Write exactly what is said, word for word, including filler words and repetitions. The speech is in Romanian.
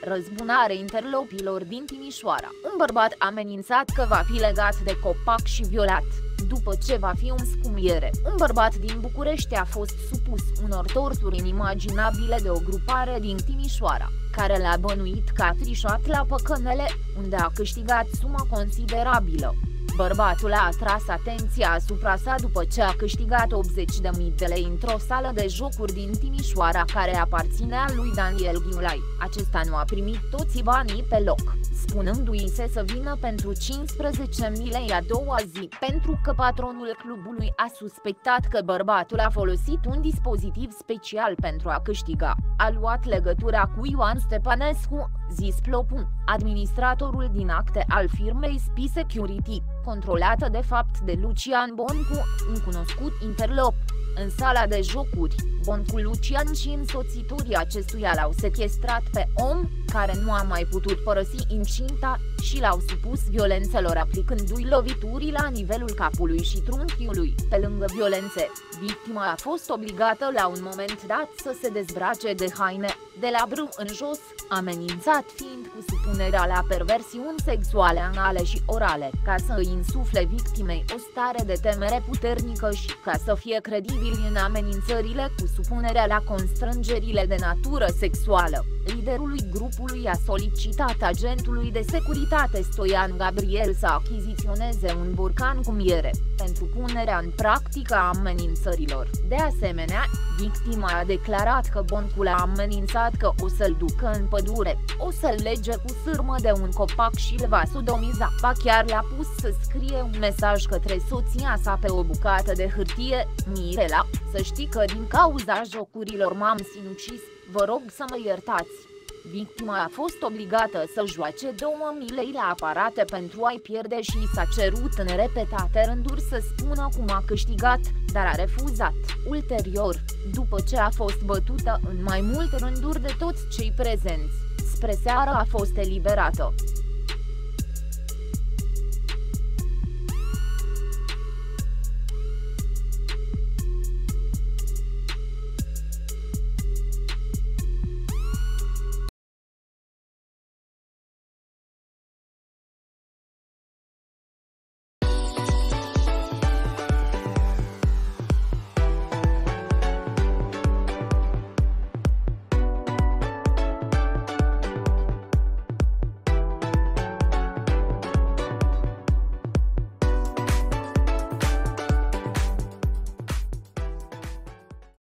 Răzbunare interlopilor din Timișoara. Un bărbat amenințat că va fi legat de copac și violat, după ce va fi uns cu miere. Un bărbat din București a fost supus unor torturi inimaginabile de o grupare din Timișoara, care l-a bănuit că a trișat la păcănele, unde a câștigat sumă considerabilă. Bărbatul a atras atenția asupra sa după ce a câștigat optzeci de mii de lei într-o sală de jocuri din Timișoara care aparținea lui Daniel Ghiulai. Acesta nu a primit toți banii pe loc, spunându-i se să vină pentru cincisprezece mii lei a doua zi, pentru că patronul clubului a suspectat că bărbatul a folosit un dispozitiv special pentru a câștiga. A luat legătura cu Ioan Stepanescu, zis Plopu, administratorul din acte al firmei Spi Security, controlată de fapt de Lucian Boncu, un cunoscut interlop. În sala de jocuri, Boncu, Lucian și însoțitorii acestuia l-au sequestrat pe om, care nu a mai putut părăsi incinta, și l-au supus violențelor aplicându-i lovituri la nivelul capului și trunchiului. Pe lângă violențe, victima a fost obligată la un moment dat să se dezbrace de haine, de la brâu în jos, amenințat fiind cu supunerea la perversiuni sexuale anale și orale, ca să îi insufle victimei o stare de temere puternică și ca să fie credibili în amenințările cu supunerea la constrângerile de natură sexuală. Liderul grupului a solicitat agentului de securitate Stoian Gabriel să achiziționeze un borcan cu miere, pentru punerea în practică a amenințărilor. De asemenea, victima a declarat că Boncu l-a amenințat că o să-l ducă în pădure, o să-l lege cu sârmă de un copac și îl va sodomiza. Ba chiar l-a pus să scrie un mesaj către soția sa pe o bucată de hârtie: Mirela, să știi că din cauza jocurilor m-am sinucis, vă rog să mă iertați. Victima a fost obligată să joace două mii lei la aparate pentru a-i pierde și i s-a cerut în repetate rânduri să spună cum a câștigat, dar a refuzat. Ulterior, după ce a fost bătută în mai multe rânduri de toți cei prezenți, spre seară a fost eliberată.